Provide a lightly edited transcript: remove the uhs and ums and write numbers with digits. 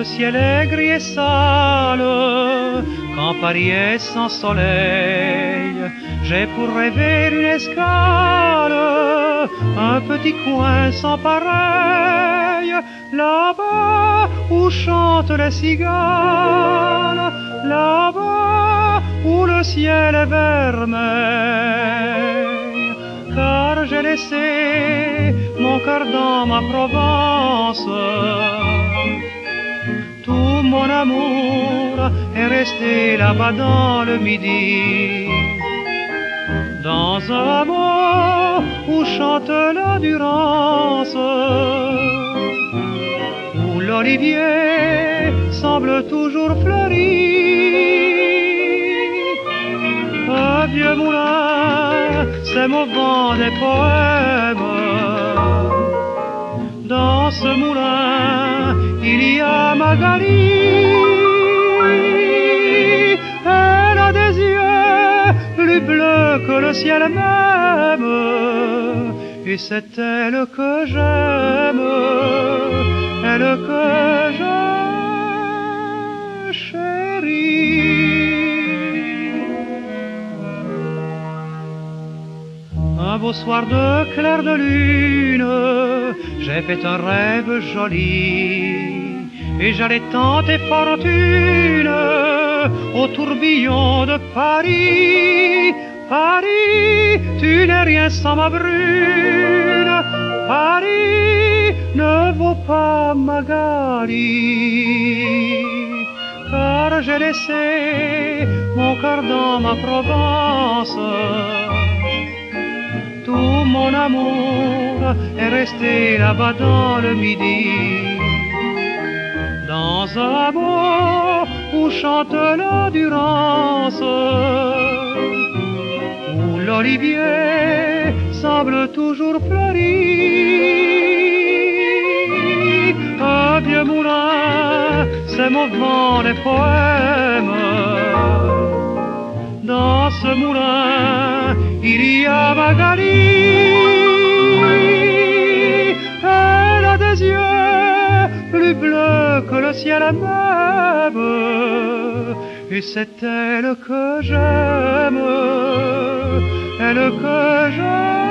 ciel est gris et sale, quand Paris est sans soleil, j'ai pour rêver une escale, un petit coin sans pareil, là-bas où chantent les cigales, là-bas où le ciel est vermeil. Car j'ai laissé mon cœur dans ma Provence, tout mon amour est resté là-bas dans le Midi, dans un mot où chante l'endurance, où l'olivier semble toujours fleurir. Un vieux moulin sème au vent des poèmes. Dans ce moulin, il y a Magali. Elle a des yeux plus bleus que le ciel même, et c'est elle que j'aime, elle que je chéris. Un beau soir de clair de lune, j'ai fait un rêve joli, et j'allais tenter fortune au tourbillon de Paris. Paris, tu n'es rien sans ma brune, Paris ne vaut pas Magali, car j'ai laissé mon cœur dans ma Provence. Tout mon amour est resté là-bas dans le Midi, dans un mot où chante l'endurance, où l'olivier semble toujours fleurir. Un vieux moulin sème au vent des poèmes. Dans ce moulin, il y a Magali. Elle a des yeux plus bleus que le ciel même, et c'est elle que j'aime, elle que j'aime.